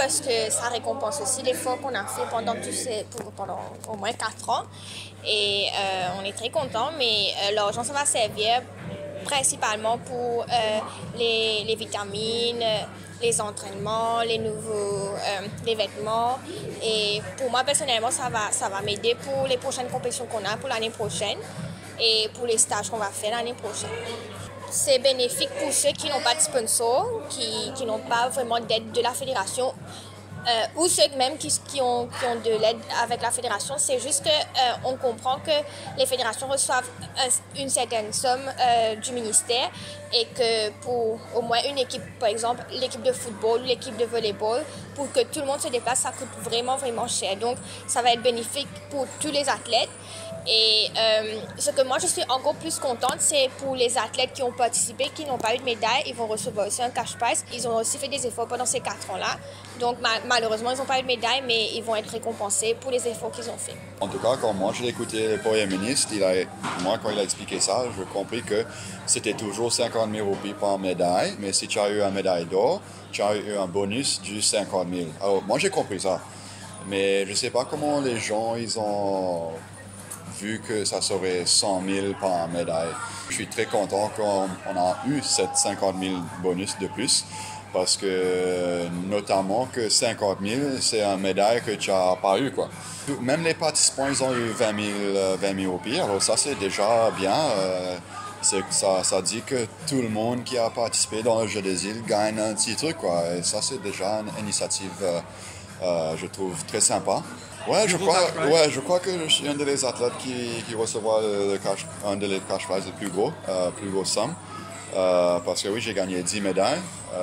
parce que ça récompense aussi l'effort qu'on a fait pendant au moins 4 ans. Et on est très contents, mais l'argent, ça va servir principalement pour les vitamines, les entraînements, les vêtements. Et pour moi, personnellement, ça va m'aider pour les prochaines compétitions qu'on a pour l'année prochaine et pour les stages qu'on va faire l'année prochaine. C'est bénéfique pour ceux qui n'ont pas de sponsor, qui n'ont pas vraiment d'aide de la fédération, ou ceux même qui ont de l'aide avec la fédération. C'est juste qu'on comprend que les fédérations reçoivent une certaine somme du ministère et que pour au moins une équipe, par exemple l'équipe de football ou l'équipe de volleyball, pour que tout le monde se déplace, ça coûte vraiment, vraiment cher. Donc ça va être bénéfique pour tous les athlètes. Et ce que moi je suis encore plus contente, c'est pour les athlètes qui ont participé, qui n'ont pas eu de médaille, ils vont recevoir aussi un cash prize. Ils ont aussi fait des efforts pendant ces 4 ans-là. Donc malheureusement, ils n'ont pas eu de médaille, mais ils vont être récompensés pour les efforts qu'ils ont fait. En tout cas, quand moi j'ai écouté le Premier ministre, quand il a expliqué ça, j'ai compris que c'était toujours 50 000 roupies par médaille, mais si tu as eu une médaille d'or, tu as eu un bonus du 50 000. Alors moi j'ai compris ça, mais je ne sais pas comment les gens ils ont vu que ça serait 100 000 par médaille. Je suis très content qu'on a eu cette 50 000 bonus de plus, parce que notamment que 50 000, c'est une médaille que tu n'as pas eu, quoi. Même les participants, ils ont eu 20 000 au pire, alors ça c'est déjà bien. Ça dit que tout le monde qui a participé dans le jeu des îles gagne un petit truc, quoi. Et ça c'est déjà une initiative, je trouve, très sympa. Ouais, je crois que je suis un des athlètes qui recevra un des cash prizes le plus gros somme. Parce que oui, j'ai gagné 10 médailles.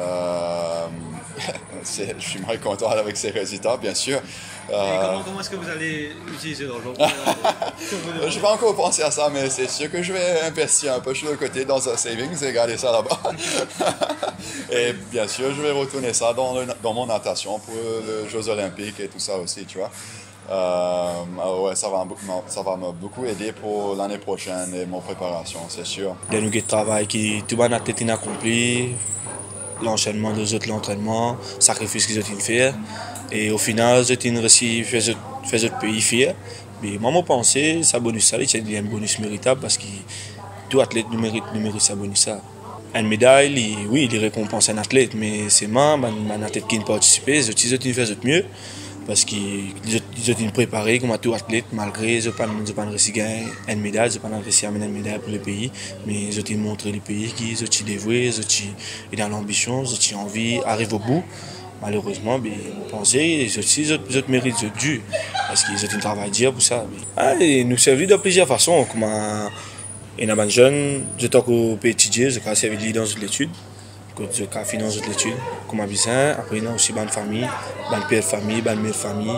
Je suis mal content avec ces résultats, bien sûr. Et comment est-ce que vous allez utiliser l'argent? Je n'ai pas encore pensé à ça, mais c'est sûr que je vais investir un peu sur le côté dans un savings et garder ça là-bas. Et bien sûr, je vais retourner ça dans mon natation pour les Jeux Olympiques et tout ça aussi, tu vois. Ouais, ça va me beaucoup aider pour l'année prochaine et mon préparation, c'est sûr. Il y a nous qui travaillent, qui tout le monde a accompli, l'enchaînement des autres l'entraînement, sacrifice qu'ils ont fait, et au final, ils ont réussi à faire notre pays fier. Mais moi, je pense que ça bonus ça, c'est un bonus méritable parce que tout athlète mérite ça bonus ça. Une médaille, oui, il récompense un athlète, mais c'est moi, un athlète qui ne participe, ils ont fait mieux. Parce qu'ils ont préparé comme tout athlète, malgré qu'ils n'ont pas réussi à gagner une médaille, ils n'ont pas réussi à amener une médaille pour le pays, mais ils ont montré le pays qu'ils ont dévoué, ils ont l'ambition, ils ont envie d'arriver au bout. Malheureusement, je pensais qu'ils ont mérité, ils ont dû, parce qu'ils ont un travail dur pour ça. Ils nous servent de plusieurs façons, comme un jeune, je suis encore étudier, je suis servi dans l'étude. Je finance l'étude comme un business. Après, il y a aussi une famille, une père de famille, une mère de famille.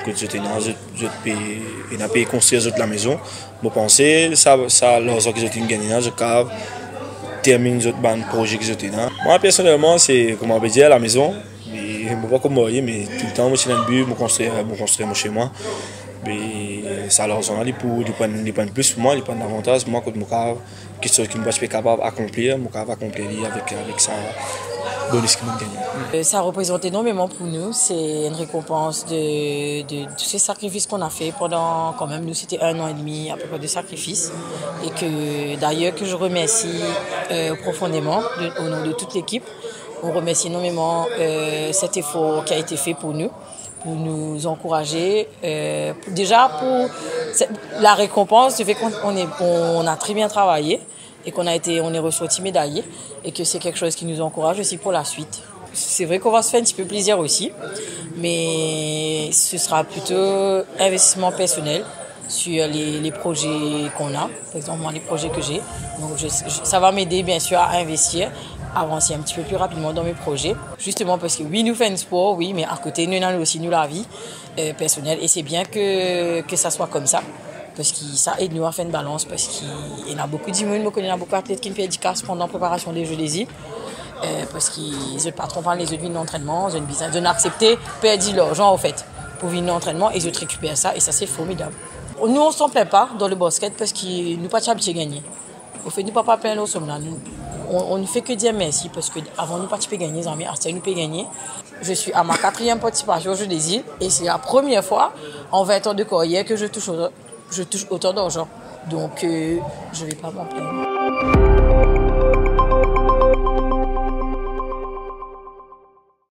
Je paye construire la maison. Je pense que ça, l'argent qu'ils ont gagné, je termine le projet qu'ils ont. Moi, personnellement, c'est comme on peut dire, la maison. Je ne sais pas comment voyez, mais tout le temps, je suis dans le but, je construire chez moi. Mais ça, l'argent, il prend plus pour moi, il prend davantage pour moi que quelque chose que je suis capable d'accomplir, avec ça bonus qui m'a gagné. Ça représente énormément pour nous, c'est une récompense de tous ces sacrifices qu'on a fait pendant, quand même, nous c'était 1 an et demi à peu près de sacrifices, et que d'ailleurs que je remercie profondément au nom de toute l'équipe. On remercie énormément cet effort qui a été fait pour nous encourager, déjà pour la récompense du fait qu'on a très bien travaillé et qu'on est ressorti médaillé, et que c'est quelque chose qui nous encourage aussi pour la suite. C'est vrai qu'on va se faire un petit peu plaisir aussi, mais ce sera plutôt investissement personnel sur les projets qu'on a, par exemple moi les projets que j'ai. Donc ça va m'aider bien sûr à investir, avancer un petit peu plus rapidement dans mes projets, justement parce que oui, nous faisons un sport, oui, mais à côté nous avons aussi la vie personnelle, et c'est bien que ça soit comme ça, parce que ça aide nous à faire une balance, parce qu'il y a beaucoup d'immunes, il y a beaucoup d'athlètes qui me font dédicace pendant la préparation des Jeux des îles, parce qu'ils ne patron pas les autres vignes d'entraînement, ils ont accepté perdre l'argent en fait pour venir d'entraînement, et ils récupèrent ça, et ça c'est formidable. Nous on ne s'en plaît pas dans le basket parce que nous pas habitués à gagner. Au fait, nous ne pas plaindre, nous sommes là. on ne fait que dire merci parce que avant nous participer gagner, amis, après nous peut gagner. Je suis à ma 4e participation au Jeu des îles et c'est la première fois en 20 ans de carrière que je touche autant d'argent. Donc, je ne vais pas m'en plaindre.